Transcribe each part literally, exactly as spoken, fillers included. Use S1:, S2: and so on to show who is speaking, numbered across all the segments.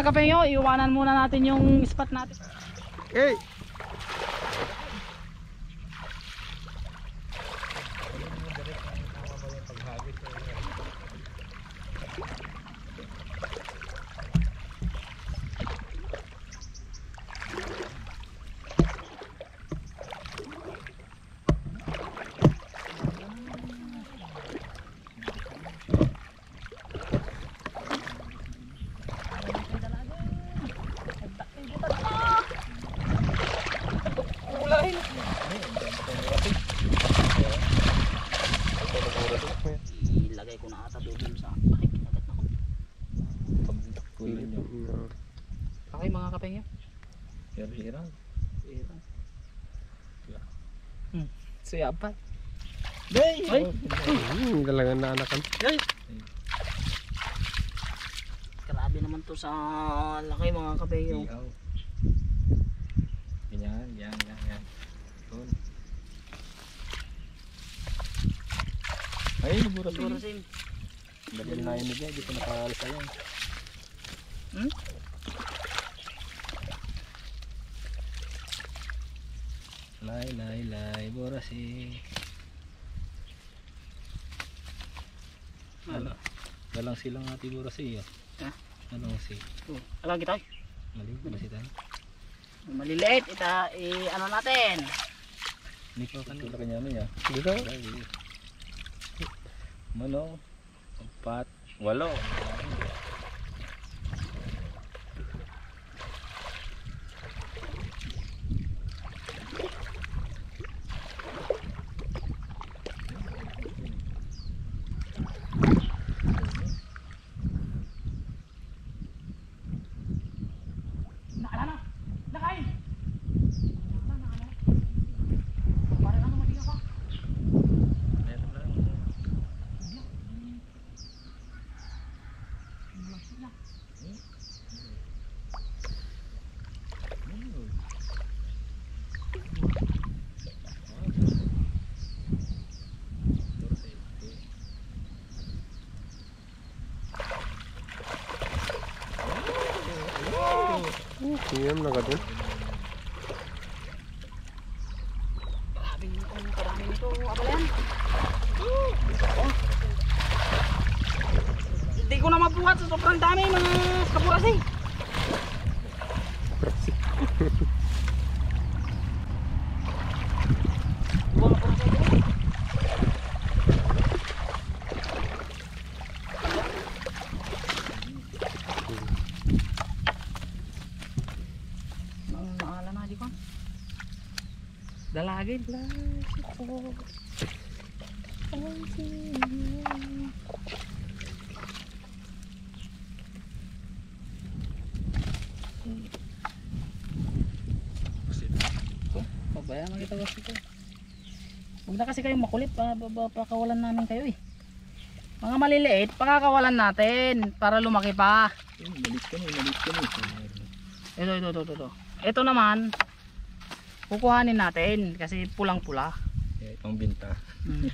S1: mga kapengyo, iwanan muna natin yung spot natin.
S2: Okay.
S1: Ilagay ko na ata doon sa ay kinagat na ko. Okay mga kapengyo.
S2: Hirang.
S1: Hirang. Hmm, siyapan.
S2: Day.
S1: Ay,
S2: Hmm, galangan na anakan.
S1: ay. Grabe naman to sa laki mga kapengyo.
S2: Yan, yan, yan, yan. Doon. Ay, nabura sa
S1: Siguro sim.
S2: Dali na yun nila, di ko nakaalas sa yan.
S1: Hmm?
S2: Lay, lay, lay, borasi.
S1: Ano?
S2: Galang silang ati borasi yun.
S1: Ha?
S2: Galang si.
S1: Oh, alam kita.
S2: Mali, borasi tayo.
S1: Maliliit ita i ano natin.
S2: Hindi ko kanila kanya ano ya. Dito. Mano, empat, walo.
S1: Nakalana. Nakain. Para ano matinga pa.
S2: Meron lang. Siyam na ka doon.
S1: Grabe yung karami nito, abalan. Oh. Hindi ko na mabuhat sa sobrang dami mga kapurasi. Buang kapurasi ito. Naala na di ko. Dalagin. Pabayaan na kita kasi ito. Huwag na kasi kayong makulit pa, pa, pa, pakawalan namin kayo eh. Mga maliliit, pakakawalan natin para lumaki pa.
S2: Malit ka na, malit ka na.
S1: Ito, ito, ito, ito. Ito naman, kukuhanin natin kasi pulang-pula.
S2: Eh, pang binta.
S1: Hmm.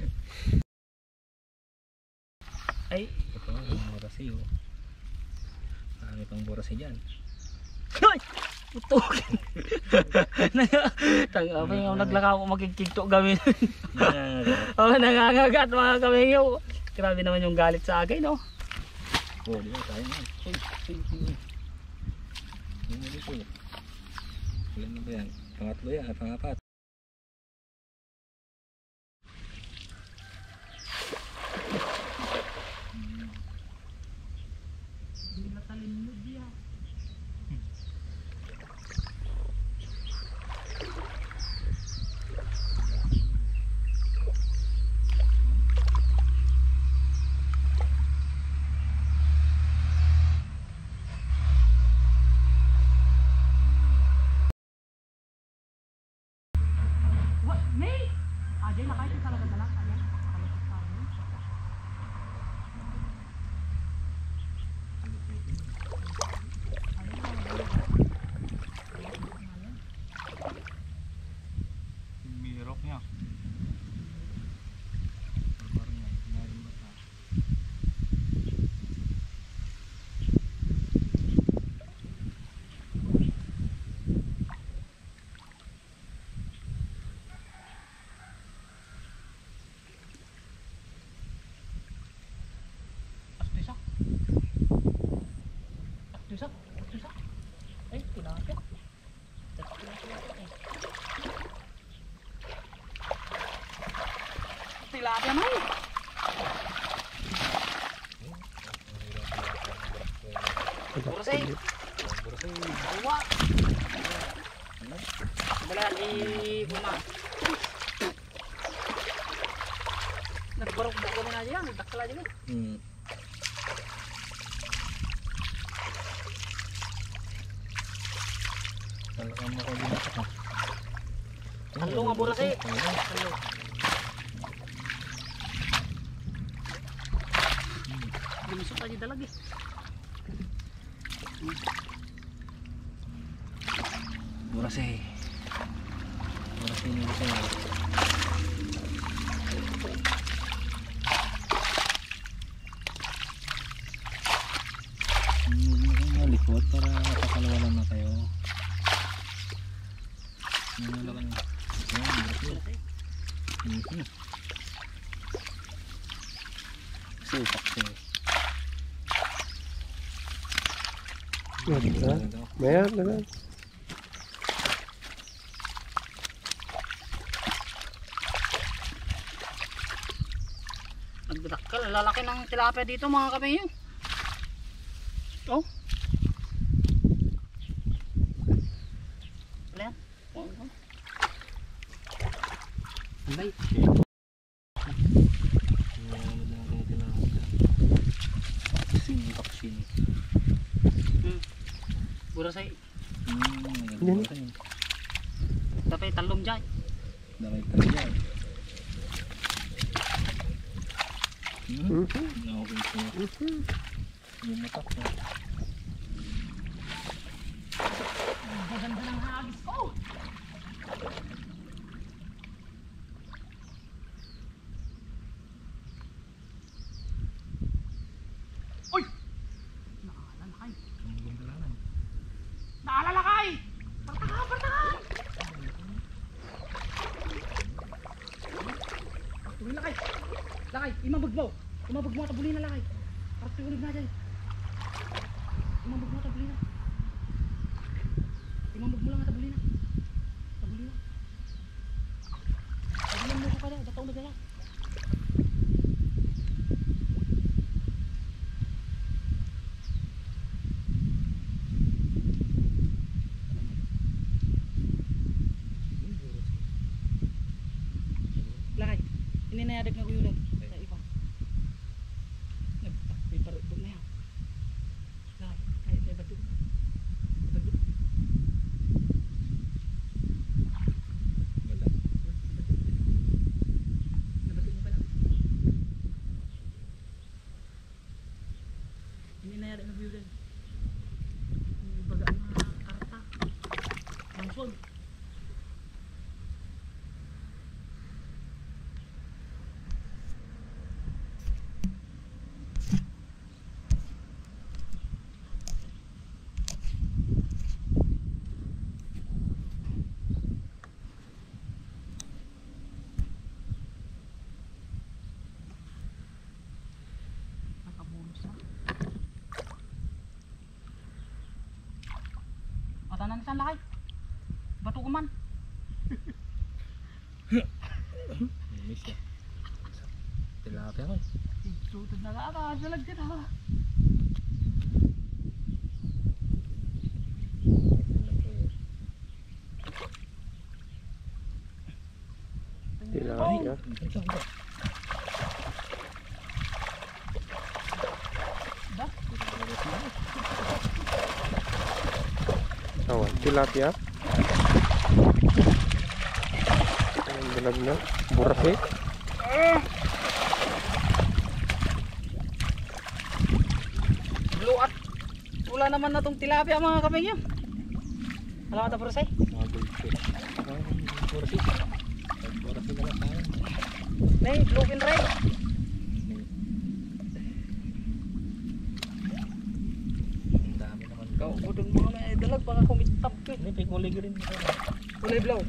S1: Ay,
S2: Ito, ang borasi oh. Marami pang borasi dyan.
S1: ay! Putok! Tanga pa yung naglaka ako magkikiktok gamin. Oh, nangangagat mga kamingyo. Grabe naman yung galit sa akin, no?
S2: Oh, di ba tayo na. Uy, uy, uy. Yan na dito. Ilan na ba yan? Pangatlo yan, pangapat.
S1: Susak, susak. Ay, tilapia. Tilapia mo. Burasay.
S2: Burasay.
S1: Buwa. Balaan i-uma. Nagbarok-barok kami na dyan. Nagdakala dyan.
S2: Hmm. Talagang mo ko dito ka.
S1: Talo nga burasay. Talo. Binisok aja dalag eh.
S2: Burasay. Burasay ni burasay. Malikot para pakalawalan na kayo. Nangalakan na. Ayan, burasay. Mhm. Supak siya.
S3: Meron na lang.
S1: Nagdakal, lalaki ng tilapia dito mga kami yun. Oh. Wala yan. Oh. Alay.
S2: Vaksin, vaksin.
S1: Hmm. Burasay.
S2: Hmm,
S3: Yan.
S2: burasay.
S1: Tapay talong dyan.
S2: Damay ka dyan. Hmm?
S3: Mhm.
S2: Nakakita ko.
S3: Mhm.
S2: Yung mata ko.
S1: Maganda ng hagis ko. Uy! Naalalakay.
S2: Ang gandalanan.
S1: Naalalakay! Partakan! Partakan! Tuloy lakay! Lakay! Imabag mo! Imabag mo! Tabuli na lakay! Parang tuloy na dyan! Imabag mo! Tabuli na! Imabag mo lang at tabuli na! Tabuli na! Tabuli mo ko pala! Dataw na dala! Lakay! Ininayadag na guyulan! Sa iba! Nagtakpay parang doon na yan! Lakay! Kahit may bato! Bato!
S2: Wala.
S1: Nabato mo pala. Ininayadag na guyulan! Yung bagaan na karta! Manswag! Nakabulos na. Matanan saan lakay? Bato ko man.
S2: Miss ya. Tilapia ko.
S1: Tutod na ka. Dalag din ha.
S3: Tilapia.
S2: Ito, ito.
S1: Ba?
S3: Awan, tilapia. Ang dalag na. Burasay.
S1: Luat. Wala naman na tong tilapia mga kapeng yun. Alam mo ito Burasay?
S2: Mga goldfish. Ah, burasay. Burasay na lang tayo.
S1: May bluefin ray.
S2: Ang dami naman.
S1: Ikaw, budong mga may dalag baka kumitap ko eh.
S2: Ini pikulig rin.
S1: Kulay blaw.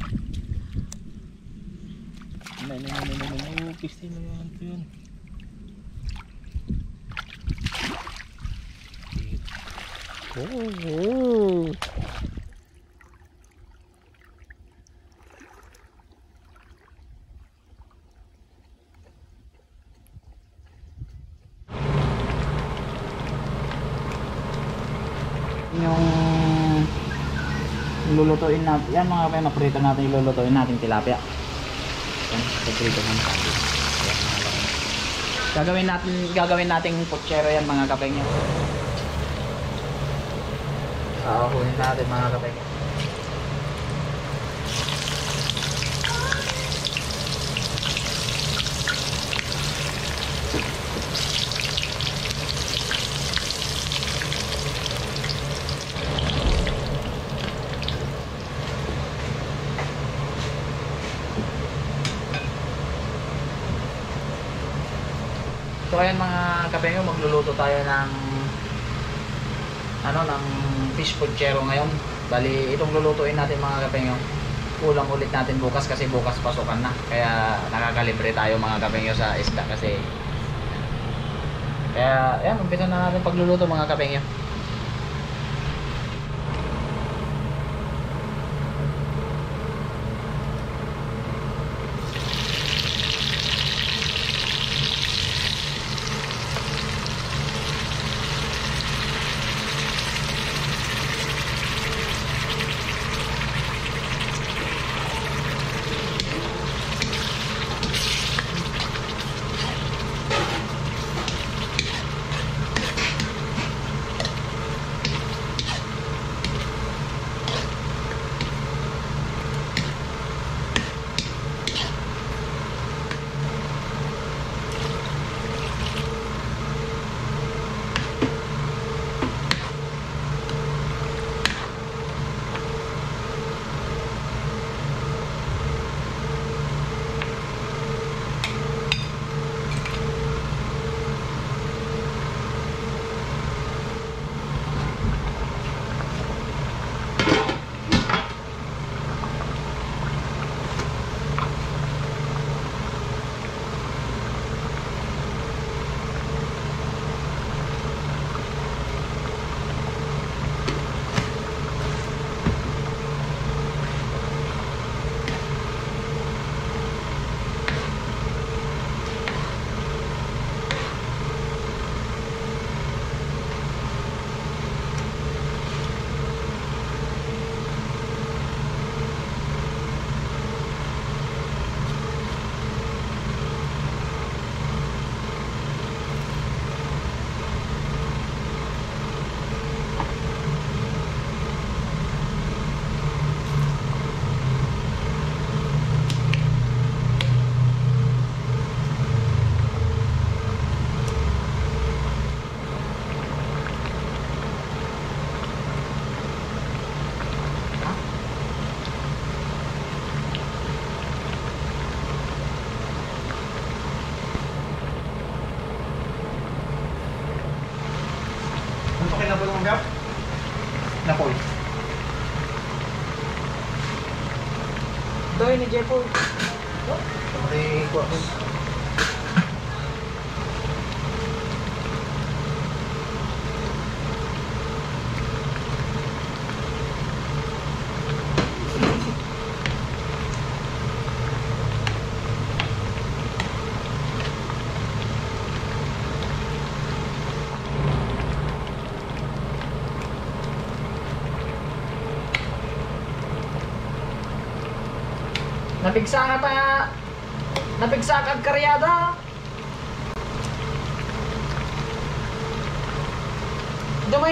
S2: Ini, ini, ini, ini, ini. Oh, pisti na yun. Ito yun.
S3: Mm.
S1: Yung lulutuin natin, yan mga kapatid, naprito natin yung lulutuin natin tilapia. Yan, naprito natin tayo. Gagawin natin, gagawin nating putsero yan mga kapatid nyo. Ahunin natin mga kapatid. So ayan mga kapengyo, magluluto tayo ng ano, ng fish puchero ngayon. Bali itong lulutuin natin mga kapengyo, ulam ulit natin bukas kasi bukas pasukan na. Kaya nakakalibre tayo mga kapengyo sa isda kasi. Kaya ayan, umpisa na natin pagluluto mga kapengyo. Napoy. Doy ni Jepo. Pati ko. Napigsa nga ta, napigsa kag karyada. Dumay.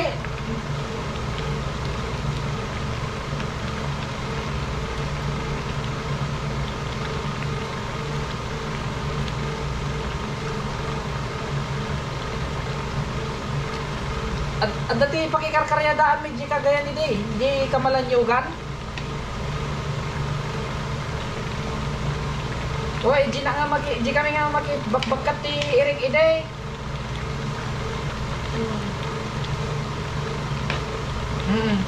S1: At at dati pakikarkaryadaan medyo kagaya ni day, di kamalanyugan. Uy, di na nga mag di kami nga mag bakbakat ti iring ide. Hmm.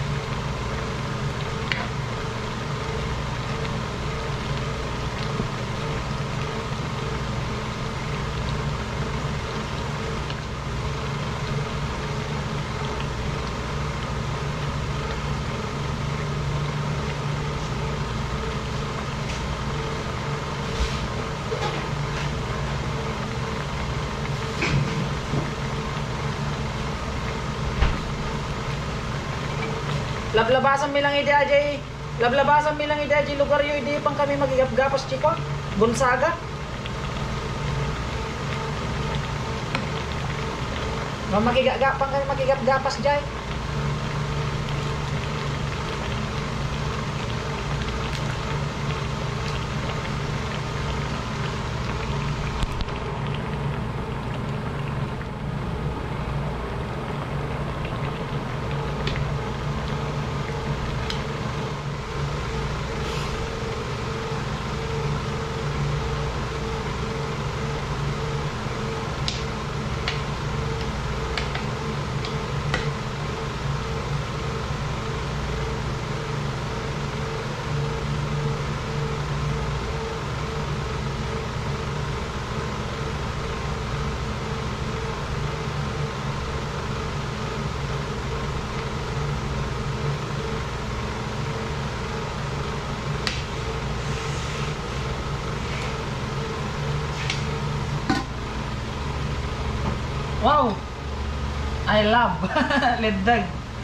S1: Lablabasan mi lang ide ajay. Lablabasan mi lang ide ajay lugar yo ide pang kami magigapgapas chiko. Gonzaga. Nga magigapang kami magigapgapas jay. Wow! I love ledag.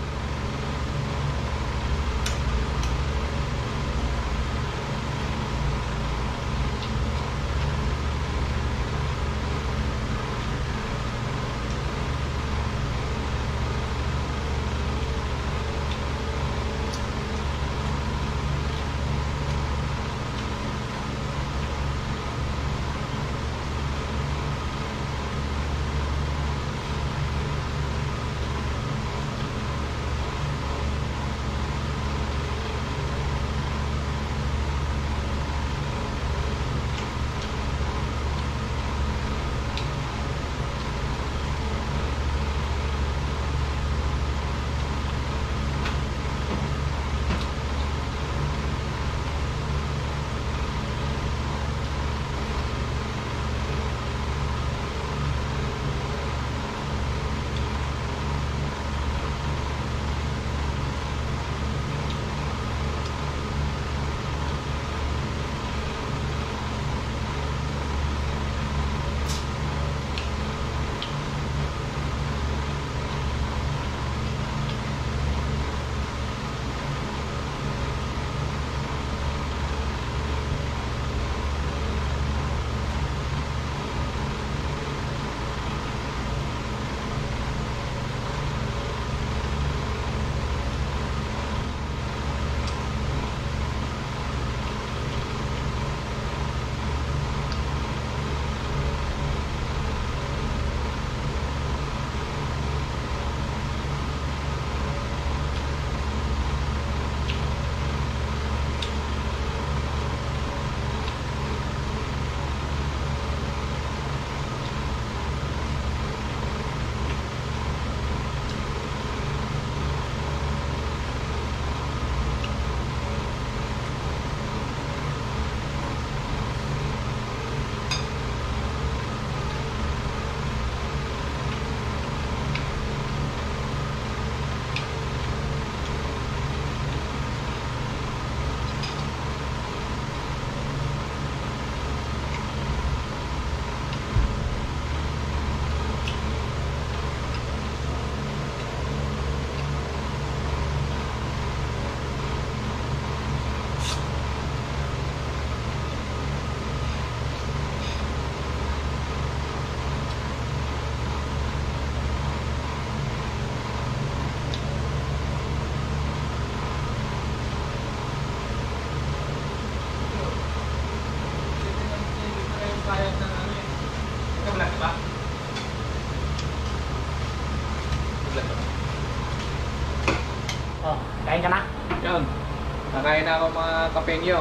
S1: Oh, kain ka na?
S2: Yan. Nakain na ako mga kapenyo.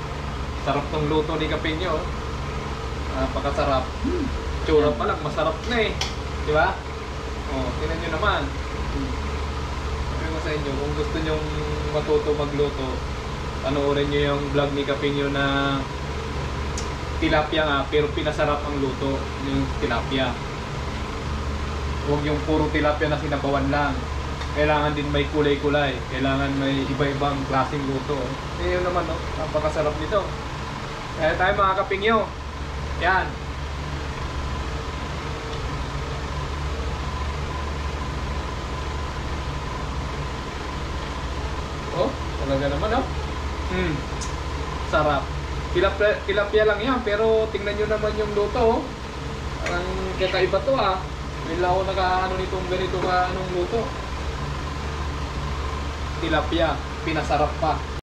S2: Sarap tong luto ni kapenyo. Napakasarap. Tsura pa lang, masarap na eh. Di ba? Oh, tingnan nyo naman. Sabi ko sa inyo, kung gusto nyo matuto magluto, panoorin nyo yung vlog ni Kapenyo na tilapia nga, pero pinasarap ang luto yung tilapia. Huwag yung puro tilapia na sinabawan lang. Kailangan din may kulay-kulay. Kailangan may iba-ibang klaseng luto. Eh yun naman, no? Napakasarap nito. Kaya tayo mga Kapengyo. Yan. Talaga naman, oh. Hmm. Sarap. Tilapia, tilapia lang yan, pero tingnan nyo naman yung luto, oh. Parang kakaiba to, ah. May ako naka-ano nitong ganito ka anong luto. Tilapia, pinasarap pa.